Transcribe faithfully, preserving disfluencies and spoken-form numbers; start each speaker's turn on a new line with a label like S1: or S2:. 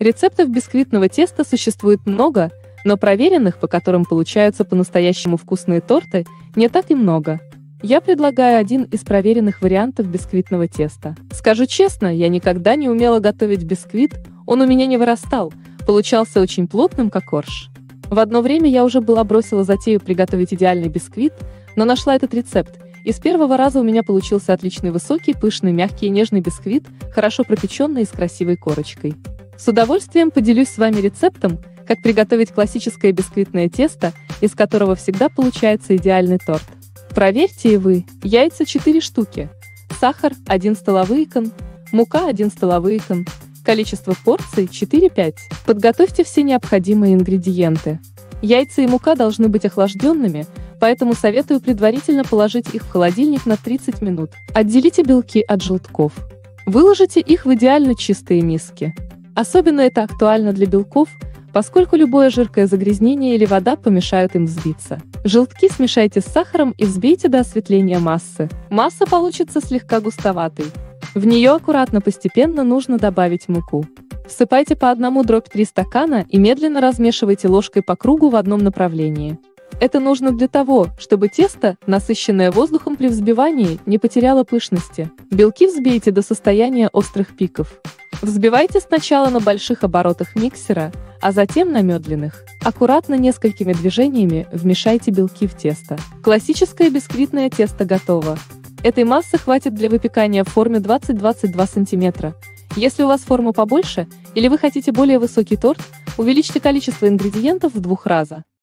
S1: Рецептов бисквитного теста существует много, но проверенных, по которым получаются по-настоящему вкусные торты, не так и много. Я предлагаю один из проверенных вариантов бисквитного теста. Скажу честно, я никогда не умела готовить бисквит, он у меня не вырастал, получался очень плотным, как корж. В одно время я уже была бросила затею приготовить идеальный бисквит, но нашла этот рецепт, и с первого раза у меня получился отличный высокий, пышный, мягкий и нежный бисквит, хорошо пропеченный и с красивой корочкой. С удовольствием поделюсь с вами рецептом, как приготовить классическое бисквитное тесто, из которого всегда получается идеальный торт. Проверьте и вы. Яйца четыре штуки, сахар один столовый кон, мука один столовый кон, количество порций четыре-пять. Подготовьте все необходимые ингредиенты. Яйца и мука должны быть охлажденными, поэтому советую предварительно положить их в холодильник на тридцать минут. Отделите белки от желтков. Выложите их в идеально чистые миски. Особенно это актуально для белков, поскольку любое жиркое загрязнение или вода помешают им взбиться. Желтки смешайте с сахаром и взбейте до осветления массы. Масса получится слегка густоватой. В нее аккуратно постепенно нужно добавить муку. Всыпайте по одному дробь три стакана и медленно размешивайте ложкой по кругу в одном направлении. Это нужно для того, чтобы тесто, насыщенное воздухом при взбивании, не потеряло пышности. Белки взбейте до состояния острых пиков. Взбивайте сначала на больших оборотах миксера, а затем на медленных. Аккуратно несколькими движениями вмешайте белки в тесто. Классическое бисквитное тесто готово. Этой массы хватит для выпекания в форме двадцать-двадцать два сантиметра. Если у вас форма побольше или вы хотите более высокий торт, увеличьте количество ингредиентов в два раза.